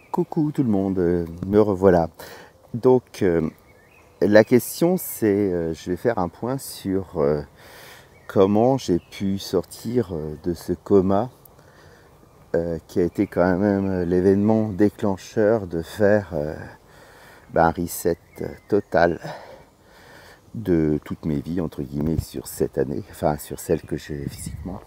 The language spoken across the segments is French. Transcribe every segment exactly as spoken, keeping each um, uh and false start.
Coucou tout le monde, euh, me revoilà. Donc euh, la question c'est, euh, je vais faire un point sur euh, comment j'ai pu sortir euh, de ce coma euh, qui a été quand même l'événement déclencheur de faire euh, ben, un reset total de toutes mes vies entre guillemets sur cette année, enfin sur celle que j'ai physiquement.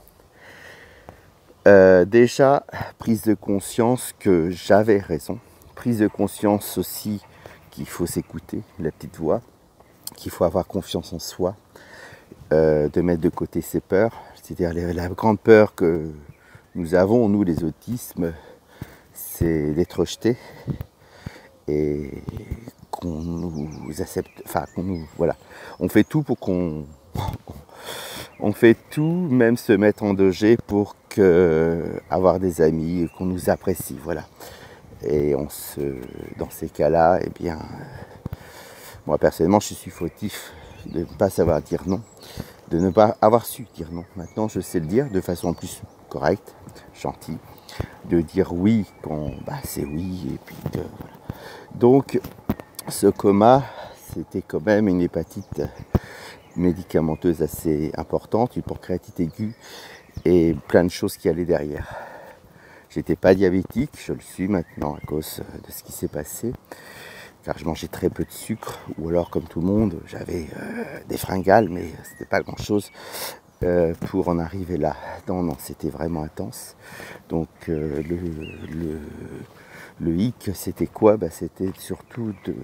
Euh, déjà, prise de conscience que j'avais raison. Prise de conscience aussi qu'il faut s'écouter, la petite voix, qu'il faut avoir confiance en soi, euh, de mettre de côté ses peurs. C'est-à-dire la grande peur que nous avons, nous les autismes, c'est d'être rejetés et qu'on nous accepte, enfin qu'on nous, voilà. On fait tout pour qu'on... On fait tout, même se mettre en danger pour que, avoir des amis, qu'on nous apprécie, voilà. Et on se, dans ces cas-là, eh bien, moi personnellement, je suis fautif de ne pas savoir dire non, de ne pas avoir su dire non. Maintenant, je sais le dire de façon plus correcte, gentille, de dire oui quand bah, c'est oui, et puis de, voilà. Donc, ce coma, c'était quand même une hépatite médicamenteuse assez importante, une pancréatite aiguë et plein de choses qui allaient derrière. J'étais pas diabétique, je le suis maintenant à cause de ce qui s'est passé, car je mangeais très peu de sucre, ou alors comme tout le monde, j'avais euh, des fringales, mais c'était pas grand chose euh, pour en arriver là. Non, non, c'était vraiment intense. Donc euh, le, le, le hic, c'était quoi? Bah, c'était surtout de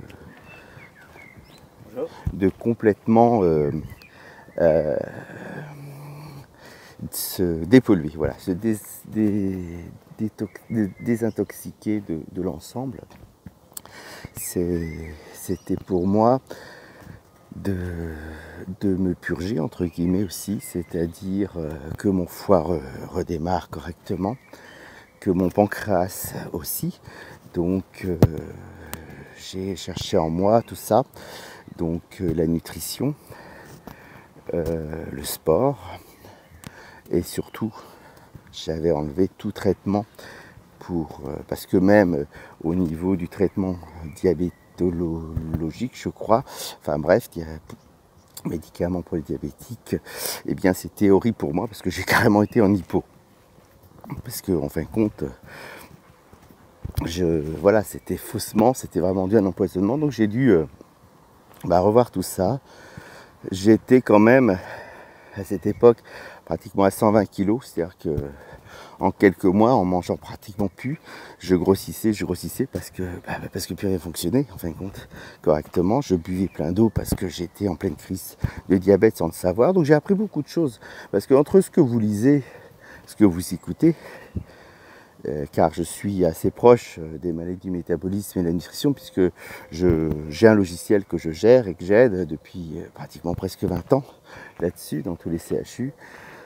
de complètement euh, euh, se dépolluer, voilà, se dés, dés, détox, dés, désintoxiquer de, de l'ensemble. C'était pour moi de, de me purger, entre guillemets aussi, c'est-à-dire euh, que mon foie re, redémarre correctement, que mon pancréas aussi. Donc euh, j'ai cherché en moi tout ça. Donc euh, la nutrition, euh, le sport et surtout j'avais enlevé tout traitement pour euh, parce que même euh, au niveau du traitement diabétologique je crois, enfin bref, il y a médicaments pour les diabétiques, et eh bien c'était horrible pour moi parce que j'ai carrément été en hypo. Parce que en fin de compte, je voilà, c'était faussement, c'était vraiment dû à un empoisonnement, donc j'ai dû euh, bah, revoir tout ça. J'étais quand même à cette époque pratiquement à cent vingt kilos, c'est-à-dire que en quelques mois, en mangeant pratiquement plus, je grossissais, je grossissais parce que bah, parce que plus rien fonctionnait en fin de compte correctement. Je buvais plein d'eau parce que j'étais en pleine crise de diabète sans le savoir. Donc j'ai appris beaucoup de choses parce que entre ce que vous lisez, ce que vous écoutez, Euh, car je suis assez proche des maladies du métabolisme et de la nutrition puisque j'ai un logiciel que je gère et que j'aide depuis pratiquement presque vingt ans là-dessus, dans tous les C H U.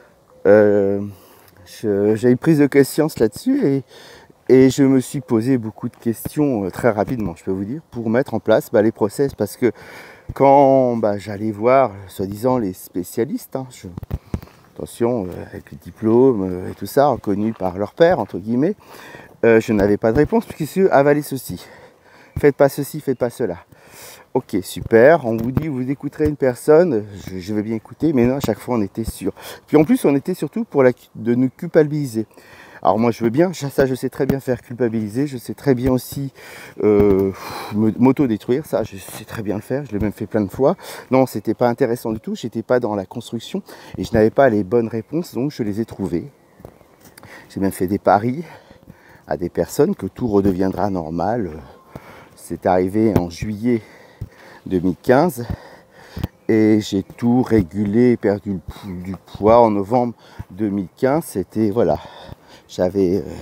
Euh, j'ai eu prise de conscience là-dessus et, et je me suis posé beaucoup de questions très rapidement, je peux vous dire, pour mettre en place bah, les process parce que quand bah, j'allais voir, soi-disant, les spécialistes, hein, je, attention, euh, avec le diplôme euh, et tout ça, reconnus par leur père, entre guillemets, euh, je n'avais pas de réponse, puisque avalez ceci, faites pas ceci, faites pas cela. Ok, super, on vous dit, vous écouterez une personne, je, je vais bien écouter, mais non, à chaque fois on était sûr. Puis en plus, on était surtout pour la, de nous culpabiliser. Alors moi je veux bien, ça je sais très bien faire culpabiliser, je sais très bien aussi euh, m'auto-détruire, ça je sais très bien le faire, je l'ai même fait plein de fois. Non, c'était pas intéressant du tout, j'étais pas dans la construction et je n'avais pas les bonnes réponses, donc je les ai trouvées. J'ai même fait des paris à des personnes que tout redeviendra normal. C'est arrivé en juillet deux mille quinze et j'ai tout régulé, perdu du poids en novembre deux mille quinze, c'était voilà. J'avais euh,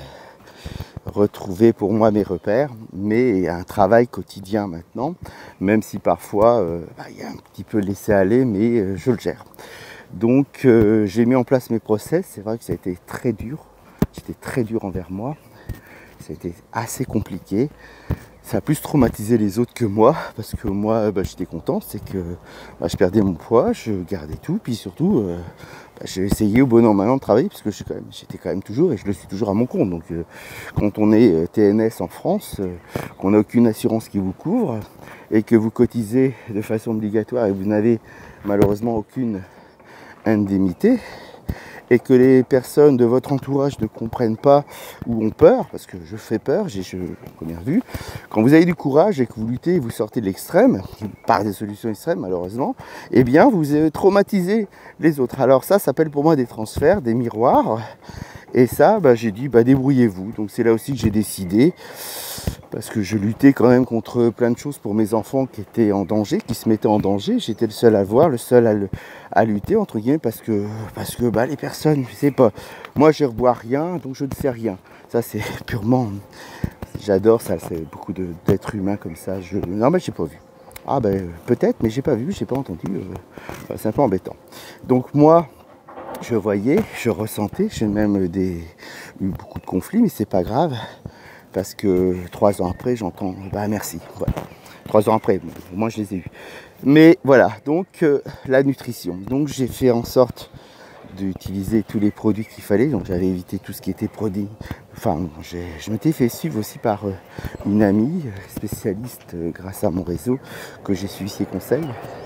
retrouvé pour moi mes repères, mais un travail quotidien maintenant, même si parfois euh, bah, y a un petit peu laissé aller, mais euh, je le gère. Donc euh, j'ai mis en place mes process, c'est vrai que ça a été très dur, j'étais très dur envers moi, ça a été assez compliqué, ça a plus traumatisé les autres que moi, parce que moi bah, j'étais content, c'est que bah, je perdais mon poids, je gardais tout, puis surtout euh, bah, j'ai essayé au bon an maintenant de travailler, parce que j'étais quand, quand même toujours, et je le suis toujours à mon compte. Donc euh, quand on est euh, T N S en France, euh, qu'on n'a aucune assurance qui vous couvre, et que vous cotisez de façon obligatoire, et vous n'avez malheureusement aucune indemnité, et que les personnes de votre entourage ne comprennent pas ou ont peur, parce que je fais peur, j'ai bien vu, quand vous avez du courage et que vous luttez, vous sortez de l'extrême, par des solutions extrêmes malheureusement, eh bien vous avez traumatisé les autres. Alors ça, ça s'appelle pour moi des transferts, des miroirs, et ça, bah, j'ai dit, bah, débrouillez-vous. Donc c'est là aussi que j'ai décidé, parce que je luttais quand même contre plein de choses pour mes enfants qui étaient en danger, qui se mettaient en danger. J'étais le seul à le voir, le seul à, le, à lutter, entre guillemets, parce que, parce que bah, les personnes, je sais pas, moi je ne revois rien, donc je ne sais rien. Ça c'est purement, j'adore ça, c'est beaucoup d'êtres humains comme ça. Je, non mais j'ai pas vu. Ah ben peut-être, mais j'ai pas vu, j'ai pas entendu. Euh, c'est un peu embêtant. Donc moi, je voyais, je ressentais, j'ai même des, eu beaucoup de conflits, mais c'est pas grave. Parce que trois ans après, j'entends « bah merci ». Voilà. Trois ans après, au moins je les ai eus. Mais voilà, donc euh, la nutrition. Donc j'ai fait en sorte d'utiliser tous les produits qu'il fallait. Donc j'avais évité tout ce qui était produit. Enfin, je m'étais fait suivre aussi par euh, une amie spécialiste euh, grâce à mon réseau, que j'ai suivi ses conseils.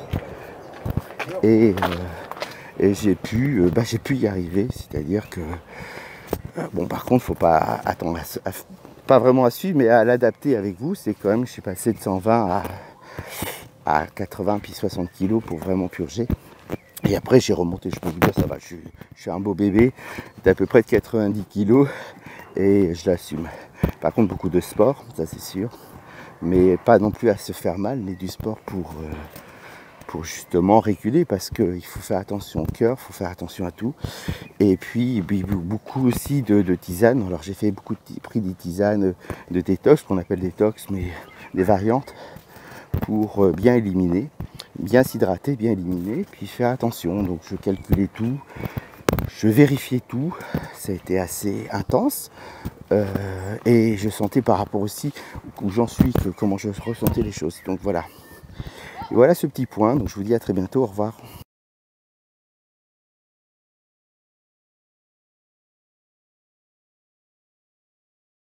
Et, euh, et j'ai pu, euh, bah, j'ai pu y arriver. C'est-à-dire que, euh, bon par contre, il ne faut pas attendre à, à pas vraiment à suivre, mais à l'adapter avec vous. C'est quand même, je suis passé de cent vingt à, à quatre-vingts puis soixante kilos pour vraiment purger. Et après j'ai remonté, je peux vous dire, ça va, je suis, je suis un beau bébé d'à peu près de quatre-vingt-dix kilos et je l'assume. Par contre beaucoup de sport, ça c'est sûr, mais pas non plus à se faire mal, mais du sport pour, euh, pour justement réguler, parce qu'il faut faire attention au cœur, il faut faire attention à tout. Et puis beaucoup aussi de, de tisanes. Alors j'ai fait beaucoup de pris des tisanes de détox, qu'on appelle détox, mais des variantes, pour bien éliminer, bien s'hydrater, bien éliminer, puis faire attention. Donc je calculais tout, je vérifiais tout, ça a été assez intense. Euh, et je sentais par rapport aussi où j'en suis, que, comment je ressentais les choses. Donc voilà. Et voilà ce petit point, donc je vous dis à très bientôt, au revoir.